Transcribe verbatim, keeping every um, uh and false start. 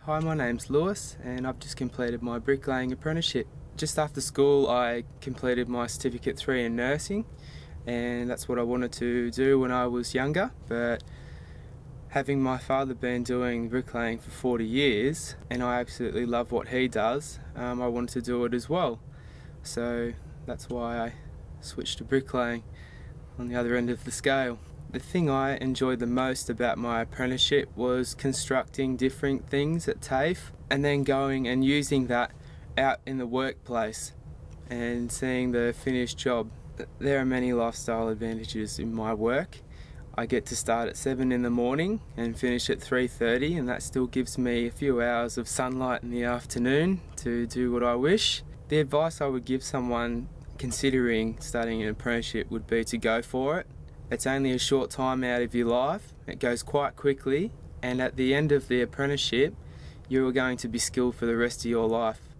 Hi, my name's Lewis and I've just completed my bricklaying apprenticeship. Just after school I completed my certificate three in nursing, and that's what I wanted to do when I was younger, but having my father been doing bricklaying for forty years and I absolutely love what he does, um, I wanted to do it as well. So that's why I switched to bricklaying on the other end of the scale. The thing I enjoyed the most about my apprenticeship was constructing different things at TAFE and then going and using that out in the workplace and seeing the finished job. There are many lifestyle advantages in my work. I get to start at seven in the morning and finish at three thirty, and that still gives me a few hours of sunlight in the afternoon to do what I wish. The advice I would give someone considering starting an apprenticeship would be to go for it. It's only a short time out of your life, it goes quite quickly, and at the end of the apprenticeship you are going to be skilled for the rest of your life.